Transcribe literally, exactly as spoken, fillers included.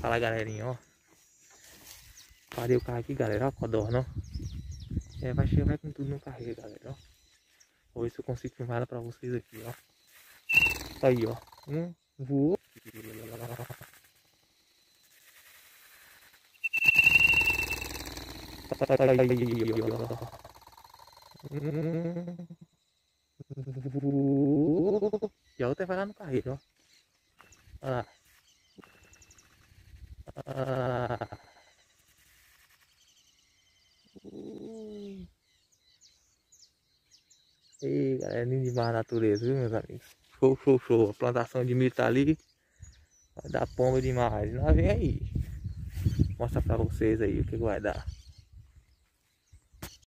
Fala, galerinha, ó. Parei o carro aqui, galera, ó, codorna, ó. É, vai chegar, vai com tudo no carreiro, galera, ó. Vou ver se eu consigo filmar ela pra vocês aqui, ó. Aí, ó. Um voou. E a outra vai lá no carreiro, ó. Olha lá. Ah. Ei, galera, é lindo demais a natureza, viu, meus amigos? Show, show, show. A plantação de milho tá ali. Vai dar pomba demais. Nós vem aí. Mostra pra vocês aí o que vai dar.